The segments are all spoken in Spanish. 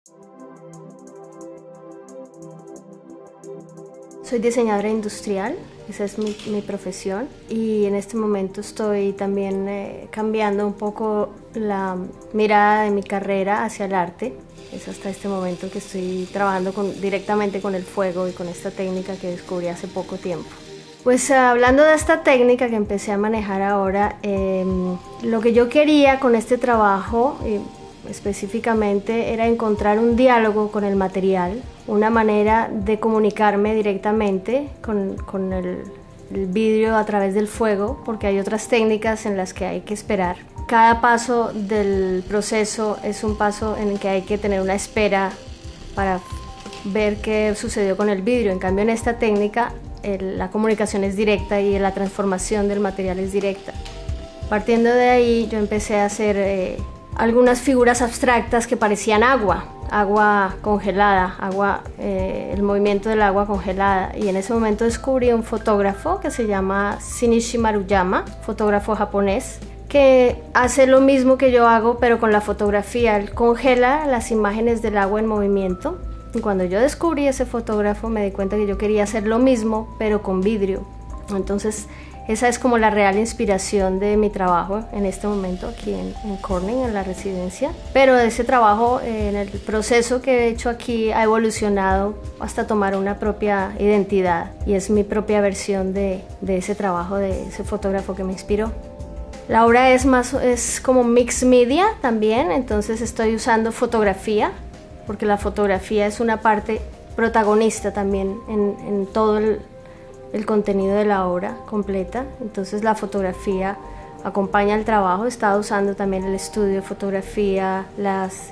Soy diseñadora industrial, esa es mi profesión, y en este momento estoy también cambiando un poco la mirada de mi carrera hacia el arte. Es hasta este momento que estoy trabajando directamente con el fuego y con esta técnica que descubrí hace poco tiempo. Pues hablando de esta técnica que empecé a manejar ahora, lo que yo quería con este trabajo específicamente era encontrar un diálogo con el material, una manera de comunicarme directamente con el vidrio a través del fuego, porque hay otras técnicas en las que hay que esperar. Cada paso del proceso es un paso en el que hay que tener una espera para ver qué sucedió con el vidrio. En cambio, en esta técnica la comunicación es directa y la transformación del material es directa. Partiendo de ahí, yo empecé a hacer algunas figuras abstractas que parecían agua congelada, el movimiento del agua congelada, y en ese momento descubrí un fotógrafo que se llama Shinichi Maruyama, fotógrafo japonés, que hace lo mismo que yo hago pero con la fotografía. Él congela las imágenes del agua en movimiento, y cuando yo descubrí ese fotógrafo me di cuenta que yo quería hacer lo mismo pero con vidrio. Entonces esa es como la real inspiración de mi trabajo en este momento aquí en Corning, en la residencia. Pero ese trabajo, en el proceso que he hecho aquí, ha evolucionado hasta tomar una propia identidad, y es mi propia versión de ese trabajo, de ese fotógrafo que me inspiró. La obra es como mixed media también, entonces estoy usando fotografía, porque la fotografía es una parte protagonista también en todo el contenido de la obra completa. Entonces la fotografía acompaña el trabajo. He estado usando también el estudio de fotografía, las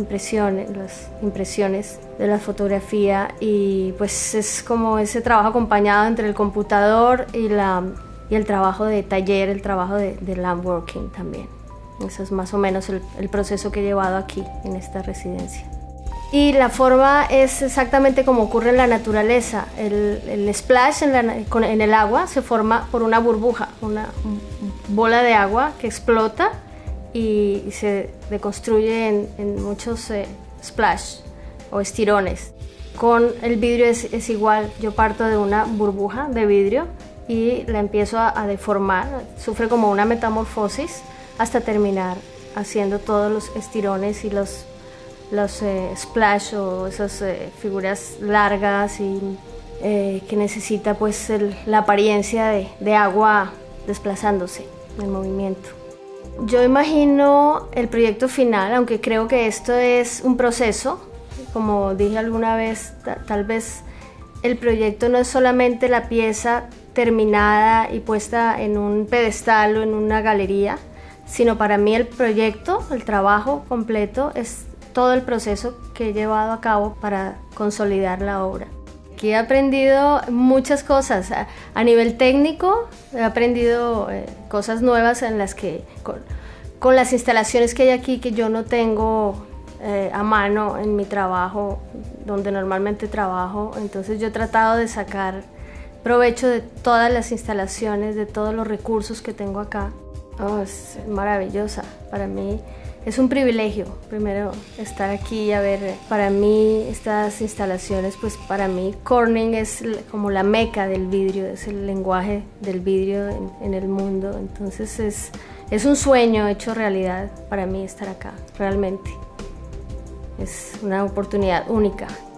impresiones de la fotografía, y pues es como ese trabajo acompañado entre el computador y el trabajo de taller, el trabajo de lamp working también. Eso es más o menos el proceso que he llevado aquí en esta residencia. Y la forma es exactamente como ocurre en la naturaleza. El splash en el agua se forma por una burbuja, una bola de agua que explota y se deconstruye en muchos splash o estirones. Con el vidrio es igual. Yo parto de una burbuja de vidrio y la empiezo a deformar, sufre como una metamorfosis hasta terminar haciendo todos los estirones y los splash o esas figuras largas y que necesita pues la apariencia de agua desplazándose en movimiento. Yo imagino el proyecto final, aunque creo que esto es un proceso. Como dije alguna vez, tal vez el proyecto no es solamente la pieza terminada y puesta en un pedestal o en una galería, sino para mí el proyecto, el trabajo completo, es todo el proceso que he llevado a cabo para consolidar la obra. Aquí he aprendido muchas cosas. A nivel técnico he aprendido cosas nuevas en las que con las instalaciones que hay aquí, que yo no tengo a mano en mi trabajo, donde normalmente trabajo. Entonces yo he tratado de sacar provecho de todas las instalaciones, de todos los recursos que tengo acá. Es maravillosa. Para mí es un privilegio, primero, estar aquí y ver. Para mí estas instalaciones, pues para mí Corning es como la meca del vidrio, es el lenguaje del vidrio en el mundo. Entonces es un sueño hecho realidad para mí estar acá, realmente. Es una oportunidad única.